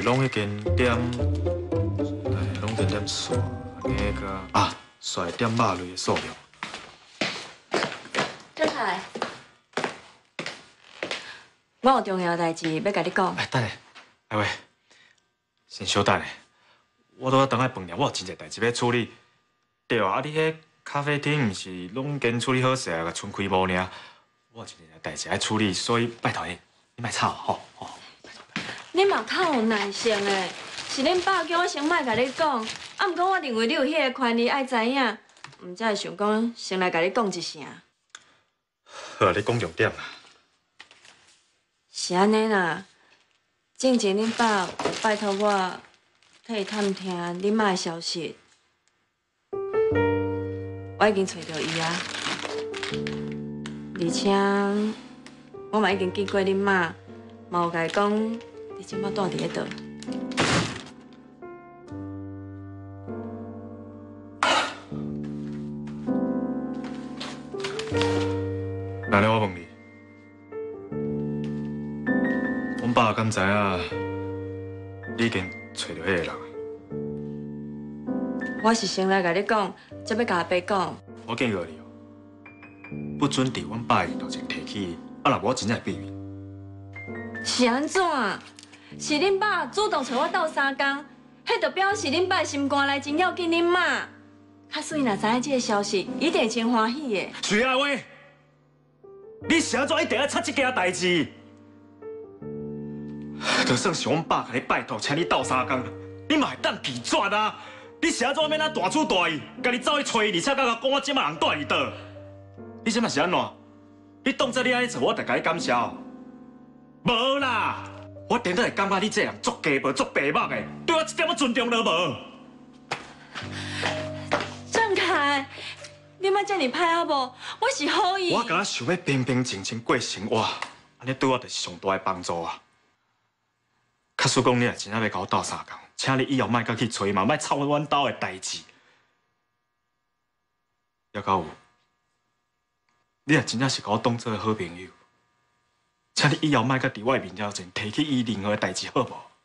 拢已经点，拢点线，安尼个甩点肉类的数量。 郑凯，我有重要代志要甲你讲。 等下，哎喂，先稍等下，我拄仔等下饭店，我有真侪代志要处理。对啊，你迄咖啡厅毋是拢已经处理好势啊，剩开幕尔。我有真侪代志要处理，所以拜托你莫吵吼。 你嘛较有耐性诶，是恁爸叫我先莫甲你讲，毋过我认为你有迄个权利爱知影，毋才会想讲先来甲你讲一声。 好，你讲重点啦。 是安尼啦，之前恁爸有拜托我替伊探听恁妈的消息，我已经找到伊啊，而且我嘛已经见过恁妈，嘛有甲伊讲你即摆住伫咧倒。 那呢，我问你，阮爸敢知影你已经找到迄个人？ 我是先来甲你讲，才要甲阿伯讲。 我警告你哦，不准伫阮爸面头前提起伊，若无我真正会毙命。 是安怎？是恁爸主动找我斗相共，迄就表示恁爸心肝内真要紧恁妈。假使伊若知影这个消息，一定会真欢喜的。 徐爱伟，你是安怎一定要插这件代志？就算是阮爸甲你拜托，请你斗相共，你嘛会当拒绝啊！你是安怎要咱大主大意，家己走去找伊，而且甲我讲我即马人住伫倒？你即马是安怎？你当作你安尼做，我就甲你感谢哦？无啦，我顶多会感觉你这人足鸡婆、足白目的，对我一点仔尊重都无。 郑凯，你莫遮尔歹好无？我是好意。 我敢想要平平静静过生活，安尼对我就是上大的帮助啊！假使讲你若真正要甲我斗相共，请你以后莫再去找伊嘛，莫吵阮兜的代志。还有，你若真正是甲我当做好朋友，请你以后莫再伫我面头前提起伊任何的代志，好无？